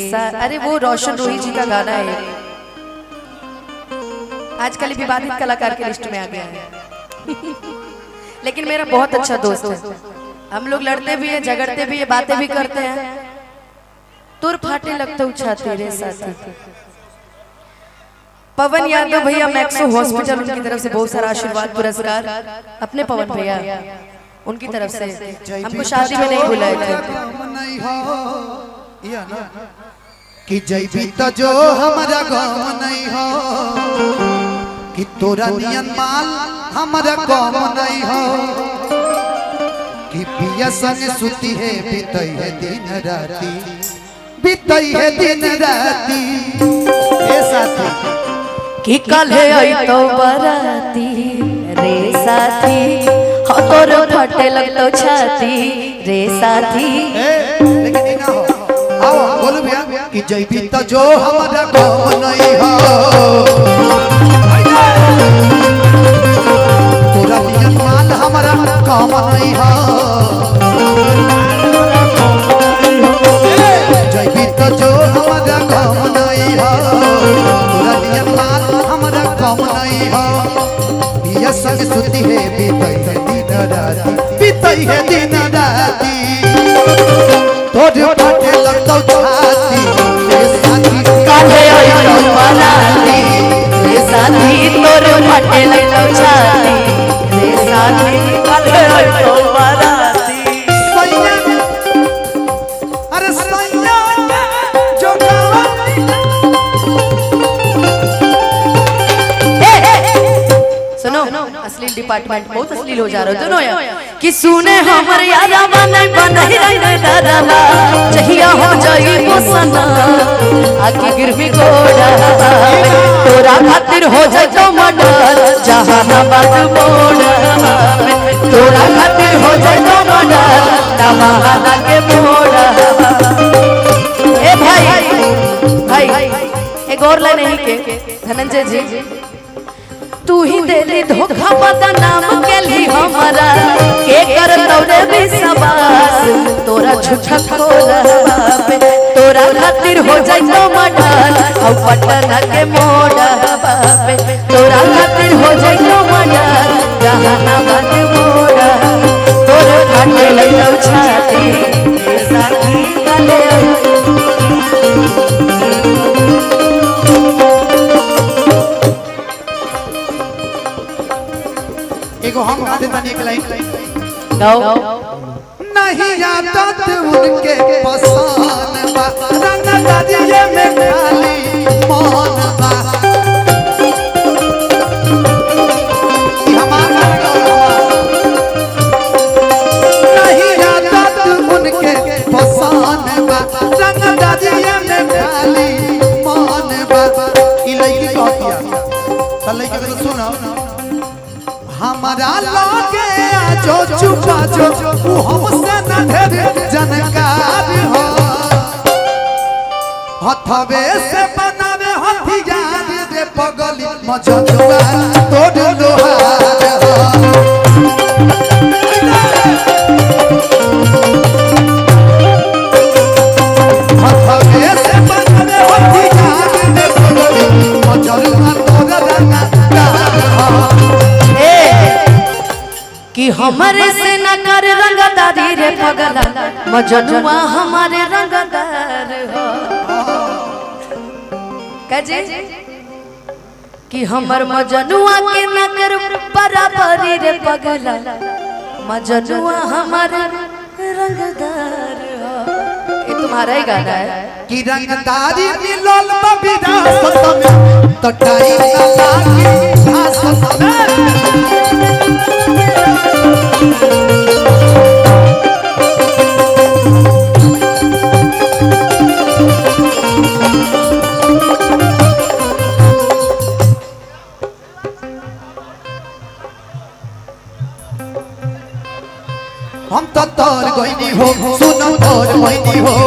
अरे वो रोशन रोही जी का गाना है, आजकल विवादित कलाकार के लिस्ट में आ गया है। लेकिन मेरा बहुत अच्छा दोस्त है, हम लोग लड़ते भी हैं, झगड़ते भी हैं, बातें भी करते हैं। तुर फाटे लगता उछा तेरे साथी। पवन यादव भैया मैक्सो हॉस्पिटल, उनकी तरफ से बहुत सारा आशीर्वाद पुरस्कार अपने पवन भैया उनकी तरफ से हमको शादी में नहीं बुलाए थे कि जैबी तो जो हमारा गाँव नहीं हो, कि तोरा नियन माल हमारा गाँव नहीं हो, कि पिया संग सुती है बीतई है दिन राती, बीतई है दिन राती। ए साथी कि कल है आई तो बराती रे साथी, हो तोर फटे लगतो छाती रे साथी। लेकिन ये ना हो, आओ बोलो भैया कि जैबी तो जो हमारा गाँव नहीं हो, तोरा नियन माल हमारा गाँव नहीं हो, जैबी तो जो हमारा गाँव नहीं हो, तोरा नियन माल हमारा गाँव नहीं हो, पिया संग सुती है बीतई है दिन राती, बीतई है दिन राती। तोरे फटे लगतो छाती रे साथी, काहे आई तो बराती रे साथी, तोर फटे लगतो छाती रे साथी, काहे आई तो बराती। अरे सैया जो सुनो, अश्लील डिपार्टमेंट बहुत अश्लील हो जा रहा है दोनों यार। कि सुने हमर यारा बने बनहि रे दरवा, जहिया हो जाई पोसना आके गिरवी गोड़ा, तोरा खातिर हो जाए तो मर्डर जहानाबाद मोड़, तोरा खातिर हो जाए तो मर्डर नवादा के मोड़। ए भाई एक और लाइन नहीं के धनंजय जी, तू ही देली धोखा बदनाम के ली हमारा, के कर तोरे विश्वास तोरा झूठा खोलवा पे, तोरा खातिर हो जाए तो मर्डर औ पटना के मोड़वा पे, तोरा खातिर हो जाए तो मर्डर जहानाबाद मोड़, तोरे फाटे लगौ छाती रे साथी काले। एगो हम गा देता एक लाइन गाओ। नहीं आदत उनके पसंद बा, रंग दरिये में खाली मन बा। नहीं आदत उनके पसंद बा, रंग दरिये में खाली मन बा। ई लइकी कहतिया त लइका के सुनो, हमारा लागे जो चुपा जो वो हमसे न ढेर जानकार हो, हथवे से बनावे हथियार रे पगली मजनुआ तोड़ लोहार हो। हथवे से बनावे हथियार रे पगली मजनुआ तोड़ लोहार हो। कि हमारे से न कर रंगदारी रे पगला, मजनुआ हमारे रंगदार हो। कजे कि हमर मजनुआ के न कर बराबरी रे पगला, मजनुआ हमारे रंगदार हो। ये तुम्हारा ही गाना है कि रंगदारी मिलल विरासत में, तो टाइम न लागी भासत में। हम तो तोर गोइनी हो, सुनो तोर मोइनी हो,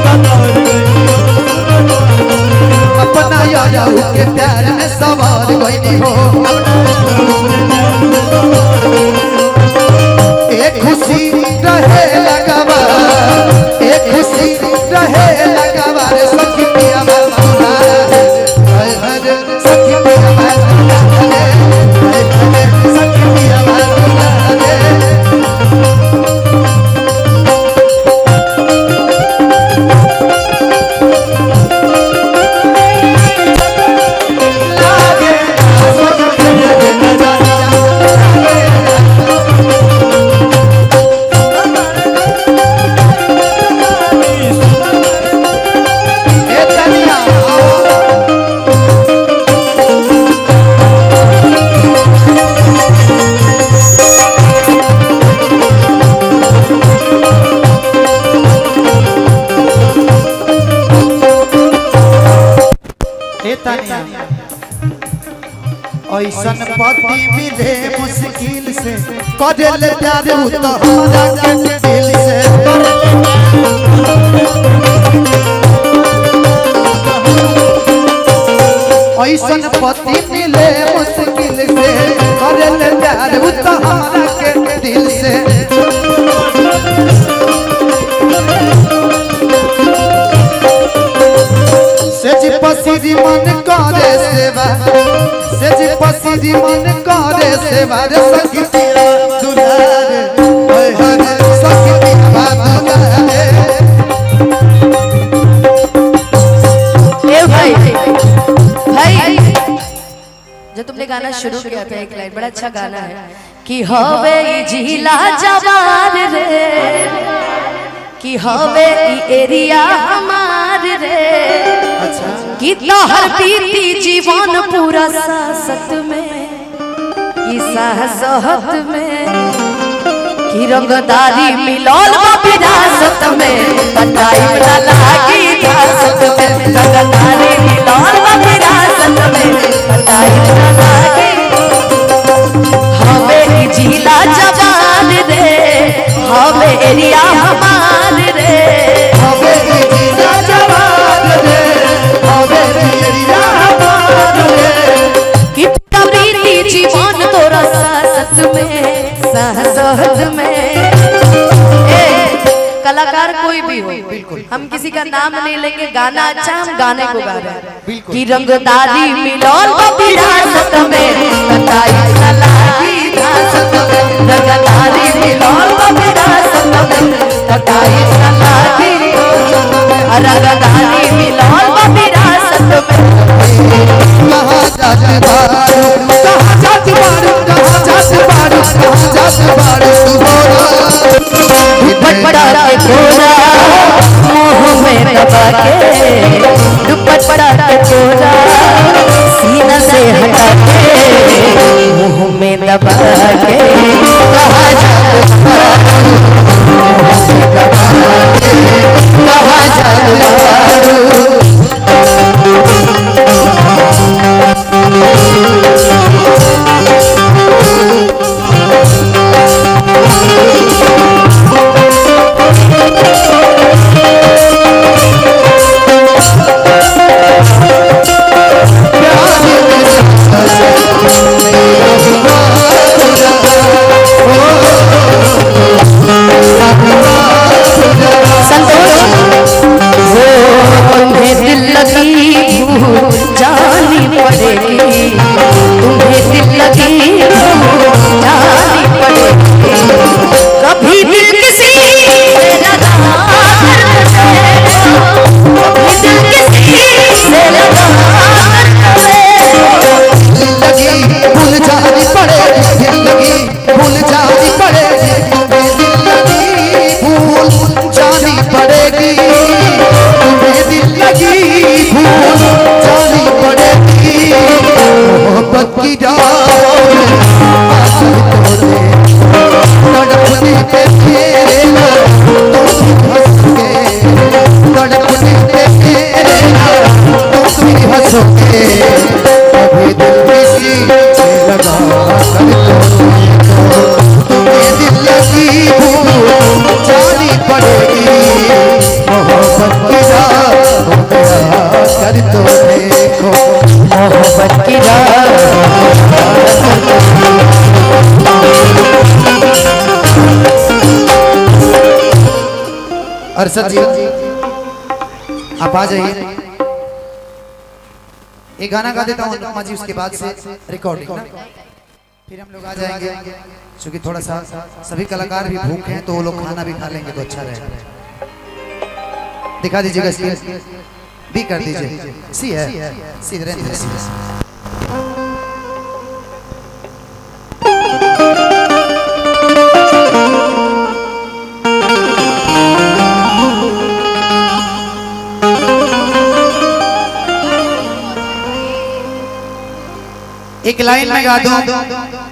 अपना यारा के प्यार में सवार गोइनी हो। एक खुशी रहे लगावा, एक खुशी रहे लगावा रे सखी। एता नहीं ऐसन पति मिले मुश्किल से करेले प्यार उतहरा के दिल से ऐसन पति मिले मुश्किल से करेले प्यार उतहरा के दिल से सेज पसीरी मन करे सेवा सेज पसीरी मन करे सेवा रे सखिया दुलार ओए हरे सखिया दुलार ए भाई जो तुमने गाना शुरू किया था एक लाइन बड़ा अच्छा गाना है कि हवे जिला जवान रे कि हवे एरिया हमार रे कि तोहर बीती जीवन पूरा सासत में कि साहसत में कि रंगदारी मिलल विरासत में बताई ना लागी धासत में रंगदारी मिलल विरासत में बताई ना लागी हवे जिला जवान रे हवे एरिया हमार रे हवे जिला जवान रे हवे एरिया हमार रे कि प्रीति जीवन तोरा सासत में साहसत में कलाकार कोई भी हो हम किसी का नाम नहीं लेंगे गाना अच्छा हम गाने को गा रहे हैं कि रंगदारी मिलल विरासत में बताई ना लागी धासत में रंगदारी मिलल विरासत में बताई ना लागी रंगदारी मिलल विरासत में कहाँ जाते बारू कहाँ जाते बारू कहाँ जाते बारू कहाँ जाते बारू दुपट्टा के कोरा मुँह में दबा के दुपट्टा के कोरा सीना से हटा के मुँह में दबा के कहाँ जाते बारू कहाँ जाते बारू अरशद जी आप आ जाइए एक गाना गा देता हूँ अनुपमा जी उसके बाद से रिकॉर्डिंग ना फिर हम लोग आ जाएंगे क्योंकि थोड़ा सा सभी कलाकार भी भूखे हैं तो वो लोग खाना भी खा लेंगे तो अच्छा रहेगा दिखा दीजिएगा भी कर दीजिए सी है सी एक लाइन में गा दूं